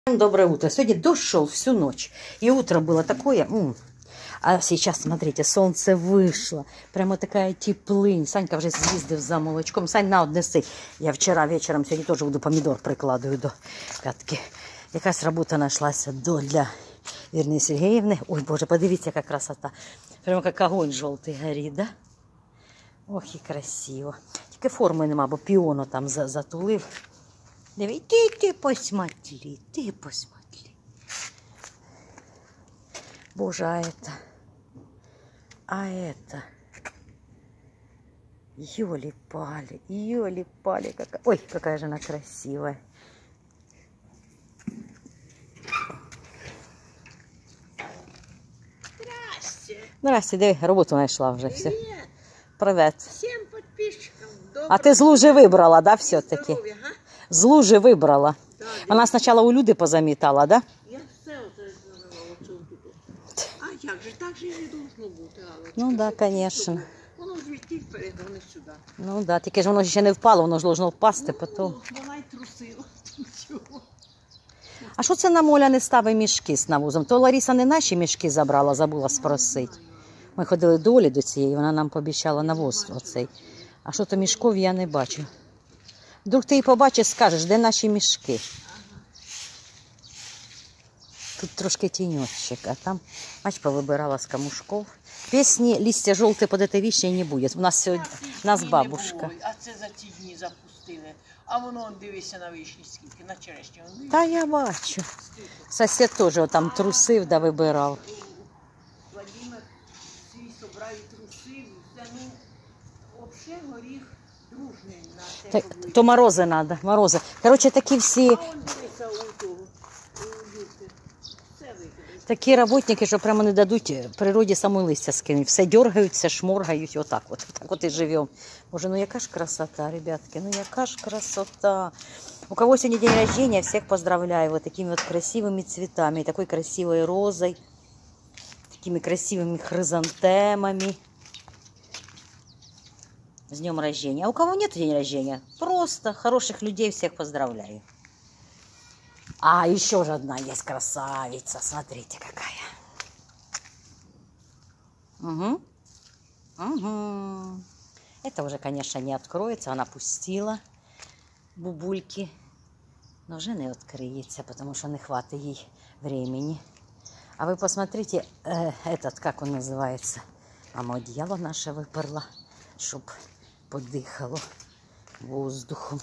Доброе утро. Сегодня дождь шел всю ночь. И утро было такое. А сейчас, смотрите, солнце вышло. Прямо такая теплынь. Санька вже з'їздив за молочком. Сань, на, однеси. Я вчора вечором, сьогодні теж буду помідор прикладую до п'ятки. Якась робота знайшлася для Ірини Сергіївни. Ой, Боже, подивіться, яка красота. Прямо як огонь жовтий горить, да? Ох, і красиво. Тільки форми нема, бо піону там затулив. Диви, ты посмотри, ты посмотри. Боже, а это, ёли-пали, какая, ой, какая же она красивая. Здрасте, диви, роботу знайшла вже, все. Привет. Всем подписчикам доброго. А ти з лужи вибрала, да, все-таки? З лужи вибрала. Да, Вона спочатку у люди позамітала, да? я все оце А як же, так же і не должно бути, Аллочка. Ну да, конечно. Воно звідти вперед, вони сюди. Ну да, тільки ж воно ще не впало, воно ж должно впасти потім. Вона й трусила. Нічого. А що це нам Оля не ставить мішки з навозом? То Лариса не наші мішки забрала, забула спросити. Ми ходили до Олі до цієї, вона нам пообіцяла навоз оцей. А що то мішков я не бачу. Вдруг ти її побачиш, скажеш, де наші мішки. Тут трошки тіньочок, а там, бач, повибирала з камушков. Пісні «Листя жовте под этой вишней» не буде. У нас сьогодні, у нас бабушка. А це за ці дні запустили. А воно, дивися на вишні скільки, на черешні. Та я бачу. Сосед теж там трусив да вибирав. Владимир свій собрав і трусив. Це, ну, взагалі горіх дружний на те. То морози треба, морози. Коротше, такі всі... А он дивися у того, у Юрки. Все викидає. Такі роботники, що прямо не дадуть природі саму листя скинуть. Все дергають, шморгають, отак от і живемо. Боже, ну яка ж красота, ребятки, ну яка ж красота. У кого сегодня день рождения, всех поздравляю вот такими вот красивыми цветами, такой красивой розой, такими красивыми хризантемами. С днем рождения. А у кого нет день рождения, просто хороших людей всех поздравляю. А еще же одна есть красавица. Смотрите, какая. Угу. Угу. Это уже, конечно, не откроется. Она пустила бубульки. Но уже не откроется, потому что не хватит ей времени. А вы посмотрите, этот, как он называется. Мама одеяло наше выперла, чтоб подыхало воздухом.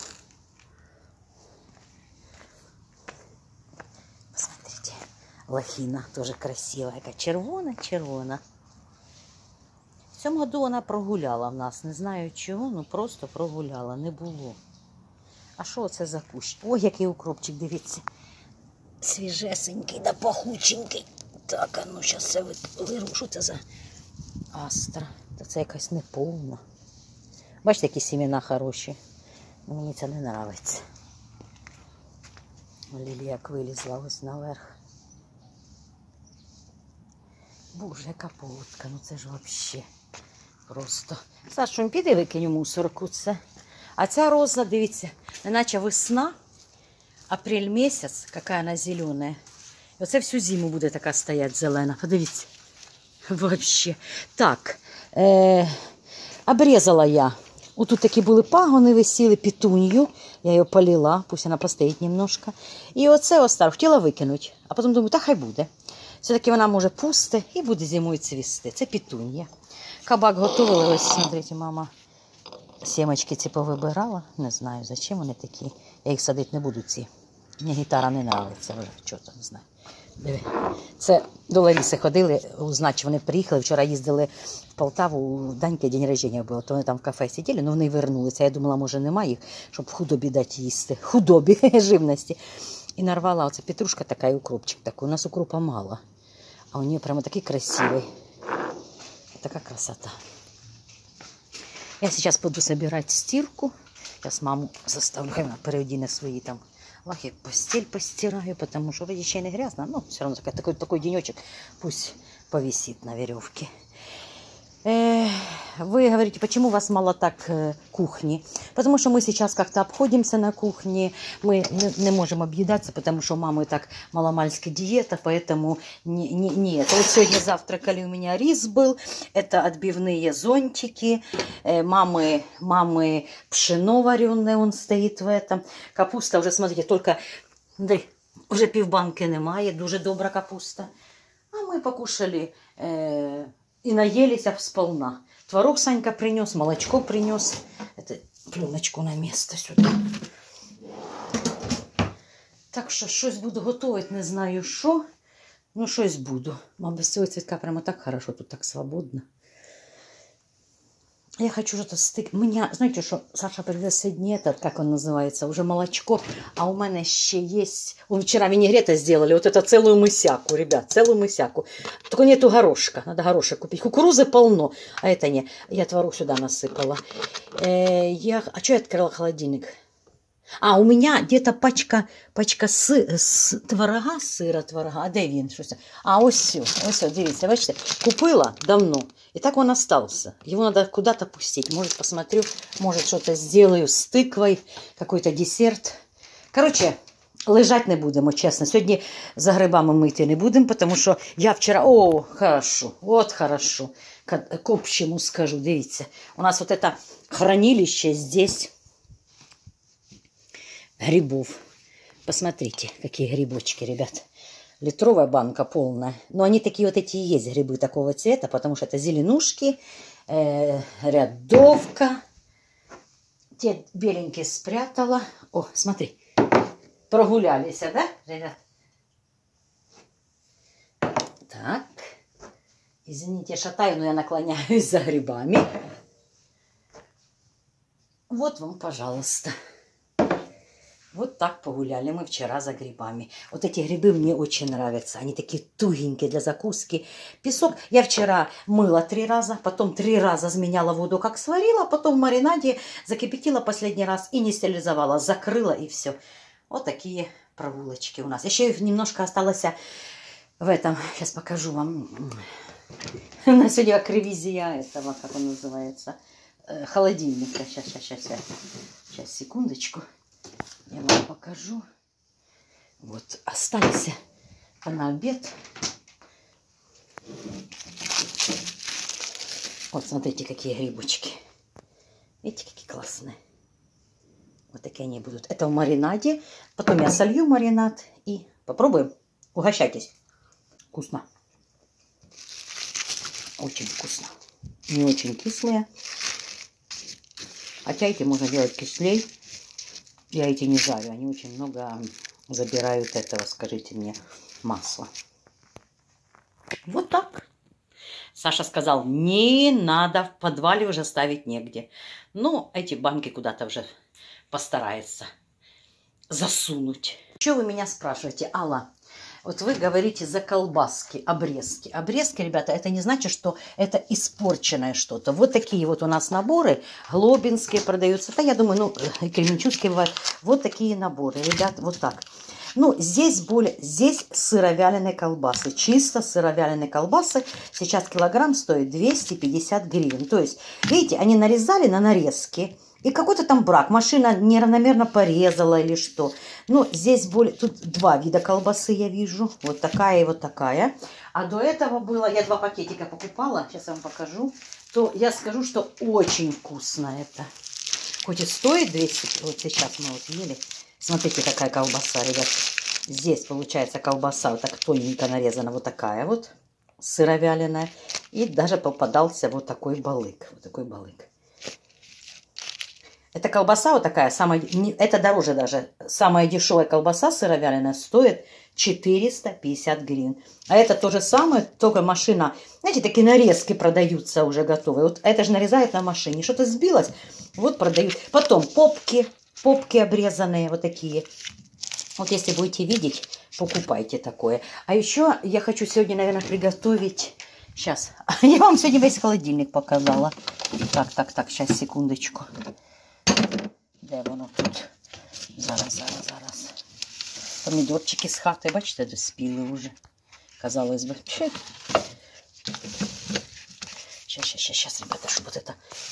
Посмотрите, лохина тоже красивая, как червона. В цьому году вона прогуляла в нас, не знаю чого, ну просто прогуляла, не було. А що це за кущ? Ой, який укропчик, дивіться. Свіжесенький да пахученький. Так, а ну зараз це виру, що це за астра. Та це якась неповна. Бачите, які сімена хороші. Мені це не подобається. Лілія як вилізла ось наверх. Боже, яка полотка, ну це ж взагалі просто. Сашу, піди викинь у мусорку це. А ця роза, дивіться, неначе весна, апрель місяць, яка вона зелена. І оце всю зиму буде така стоять зелена. Подивіться. Вообще. Так, обрізала я. Отут такі були пагони, висіли, петунью. Я її полила, пусть вона постоїть немножко. І оце остав, хотіла викинути. А потім думаю, та хай буде. Все-таки вона може пусти і буде зимою цвісти. Це петунья. Кабак готували, ось, смотрите, мама. Сімочки ці повибирала. Не знаю, зачем вони такі. Я їх садити не буду ці. Мені гітара не подобається вже. Чого то, не знаю. Диви. Це до Ларіси ходили, узнати, що вони приїхали. Вчора їздили в Полтаву, у Даньки день рождения було. То вони там в кафе сиділи, але вони вернулися. Я думала, може немає їх, щоб в худобі дати їсти. Худобі, живності. І нарвала оце петрушка така і укропчик такий. У нас укропа мало. А у нее прямо такий красивий. Такая красота. Я сейчас пойду собирать стирку. Сейчас маму заставлю, она переодене свои там лахи, постель постираю, потому что вроде еще не грязно, но все равно такой денечек, пусть повисит на веревке. Вы говорите, почему у вас мало так кухни? Потому что мы сейчас как-то обходимся на кухне, мы не можем объедаться, потому что у мамы так маломальски диета, поэтому нет. Вот сегодня завтракали, у меня рис был, это отбивные зонтики, мамы пшено вареное, он стоит в этом. Капуста уже, смотрите, только, уже півбанки немає, дуже добра капуста. А мы покушали и наелись сполна. Творог Санька принес, молочко принес. Это пленочку на место сюда. Так що щось буду готувати, не знаю що. Ну, щось буду. А без цього цвітка прямо так хорошо, тут так свободно. Я хочу что-то стык. Меня, знаете, что Саша привез сегодня этот, как он называется, уже молочко, а у меня еще есть... Вчера винегрета сделали, вот это целую мысяку, ребят, целую мысяку. Только нету горошка, надо горошек купить. Кукурузы полно, а это не. Я творог сюда насыпала. А что я открыла холодильник? А, у меня где-то пачка творога, сира творога. А де він? Щось? А, ось, дивіться, бачите, купила давно. И так он остался. Его надо куда-то пустить. Может, посмотрю, может, что-то сделаю с тыквой, какой-то десерт. Короче, лежать не будемо, чесно. Сьогодні за грибами мити не будемо, потому що я вчора... О, хорошо, вот хорошо. К общему скажу, дивіться. У нас вот это хранилище здесь грибов. Посмотрите, какие грибочки, ребят. Литровая банка полная. Но они такие вот эти и есть грибы такого цвета, потому что это зеленушки, рядовка. Те беленькие спрятала. О, смотри, прогулялись, да, ребят? Так. Извините, я шатаю, но я наклоняюсь за грибами. Вот вам, пожалуйста. Вот так погуляли мы вчера за грибами. Вот эти грибы мне очень нравятся. Они такие тугенькие для закуски. Песок я вчера мыла 3 раза, потом 3 раза заменяла воду, как сварила, потом в маринаде закипятила последний раз и не стерилизовала. Закрыла и все. Вот такие прогулочки у нас. Еще немножко осталось в этом. Сейчас покажу вам. У нас сегодня как ревизия этого, как он называется, холодильника. Сейчас, секундочку. Я вам покажу. Вот, остались на обед. Вот, смотрите, какие грибочки. Видите, какие классные. Вот такие они будут. Это в маринаде. Потом я солью маринад и попробуем. Угощайтесь. Вкусно. Очень вкусно. Не очень кислые. Хотя эти можно делать кислей. Я эти не жарю, они очень много забирают этого, скажите мне, масла. Вот так. Саша сказал, не надо, в подвале уже ставить негде. Ну, эти банки куда-то уже постарается засунуть. Что вы меня спрашиваете, Алла? Вот вы говорите за колбаски, обрезки. Обрезки, ребята, это не значит, что это испорченное что-то. Вот такие вот у нас наборы, глобинские продаются. Да, я думаю, ну, кременчугские бывают. Вот такие наборы, ребят, вот так. Ну, здесь сыровяленые колбасы. Чисто сыровяленые колбасы. Сейчас килограмм стоит 250 гривен. То есть, видите, они нарезали на нарезки. И какой-то там брак. Машина неравномерно порезала или что. Но здесь тут 2 вида колбасы я вижу. Вот такая и вот такая. А до этого было, я 2 пакетика покупала. Сейчас я вам покажу. То я скажу, что очень вкусно это. Хоть и стоит 200. Вот сейчас мы вот ели. Смотрите, какая колбаса, ребят. Здесь получается колбаса вот так тоненько нарезана. Вот такая вот. Сыровяленая. И даже попадался вот такой балык. Вот такой балык. Эта колбаса вот такая, это дороже даже. Самая дешевая колбаса сыровяленая стоит 450 гривен. А это то же самое, только машина. Знаете, такие нарезки продаются уже готовые. Вот это же нарезают на машине. Что-то сбилось, вот продают. Потом попки обрезанные, вот такие. Вот если будете видеть, покупайте такое. А еще я хочу сегодня, наверное, приготовить... Сейчас. Я вам сегодня весь холодильник показала. Так, сейчас, секундочку. Де воно тут? Зараз. Помідорчики з хати, бачите, доспіли вже. Казалось би. Сейчас, ребята, чтобы вот это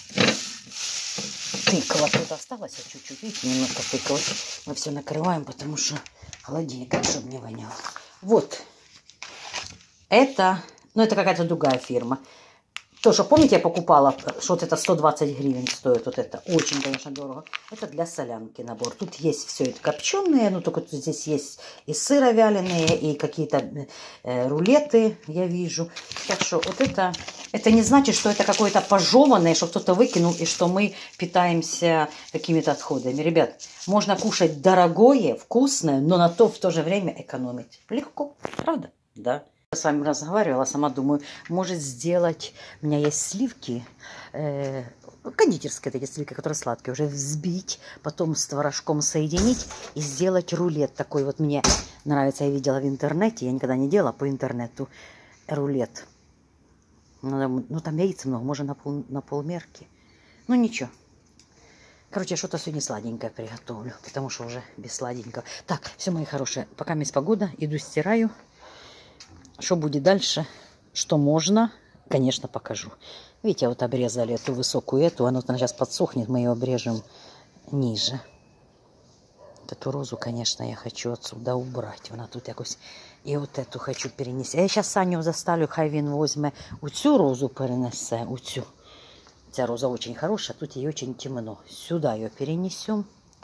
тыкало тут осталось, чуть-чуть, видите, немножко тыкалось. Мы все накрываем, потому что холодильник, чтобы не воняло. Вот. Это, ну это какая-то другая фирма. Тоже, помните, я покупала, что вот это 120 гривен стоит, вот это. Очень, конечно, дорого. Это для солянки набор. Тут есть все это копченые, ну только тут здесь есть и сыровяленые, и какие-то рулеты, я вижу. Так что вот это не значит, что это какое-то пожеванное, что кто-то выкинул, и что мы питаемся какими-то отходами. Ребят, можно кушать дорогое, вкусное, но на то в то же время экономить. Легко, правда? Да. Я с вами разговаривала, сама думаю, может сделать, у меня есть сливки, кондитерские такие сливки, которые сладкие, уже взбить, потом с творожком соединить и сделать рулет такой. Вот мне нравится, я видела в интернете, я никогда не делала по интернету рулет. Ну там яиц много, можно на полмерки. Ну ничего. Короче, я что-то сегодня сладенькое приготовлю, потому что уже без сладенького. Так, все, мои хорошие, пока есть погода, иду стираю. Что будет дальше, что можно, конечно, покажу. Видите, вот обрезали эту высокую, она сейчас подсохнет, мы ее обрежем ниже. Вот эту розу, конечно, я хочу отсюда убрать. Она тут якось. И вот эту хочу перенести. Я сейчас Саню заставлю, хай він возьме оцю розу перенесе, оцю. Ця роза очень хорошая, тут ей очень темно. Сюда ее перенесем.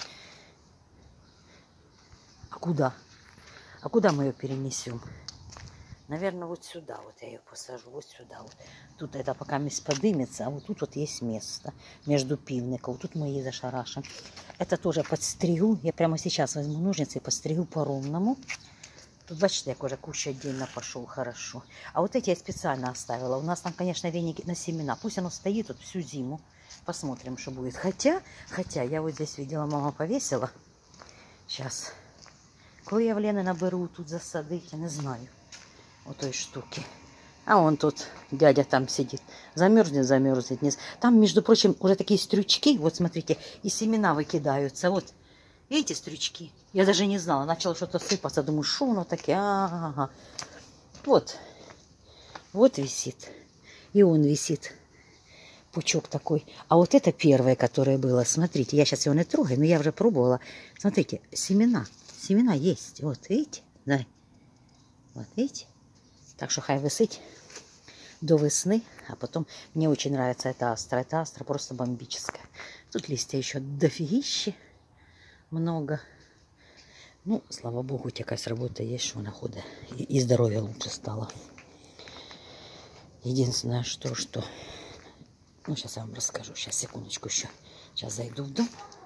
А куда? А куда мы ее перенесем? Наверное, вот сюда вот я ее посажу, вот сюда. Вот. Тут это пока подымется, а вот тут вот есть место между пивников. Тут мы ее зашарашим. Это тоже подстригу. Я прямо сейчас возьму ножницы и подстригу по-ровному. Тут, бачите, як уже кущ отдельно пошел хорошо. А вот эти я специально оставила. У нас там, конечно, веники на семена. Пусть оно стоит тут всю зиму. Посмотрим, что будет. Хотя, я вот здесь видела, мама повесила. Сейчас. Коли я в Лени наберу тут засадить, я не знаю. Вот той штуки. А он тут, дядя там сидит. Замерзнет. Там, между прочим, уже такие стрючки. Вот смотрите, и семена выкидаются. Вот. Видите, стрючки? Я даже не знала. Начало что-то сыпаться. Думаю, что оно такое? А-а-а. Вот. Вот висит. И он висит. Пучок такой. А вот это первое, которое было. Смотрите, я сейчас его не трогаю, но я уже пробовала. Смотрите, семена. Семена есть. Вот, видите? Да. Вот, видите? Так что хай висить до весны. А потом мне очень нравится эта астра. Эта астра просто бомбическая. Тут листья еще дофигищи. Много. Ну, слава богу, хоть какая-то работа есть, что она ходит. И здоровье лучше стало. Единственное, что... Ну, сейчас я вам расскажу. Сейчас, секундочку еще. Сейчас зайду в дом.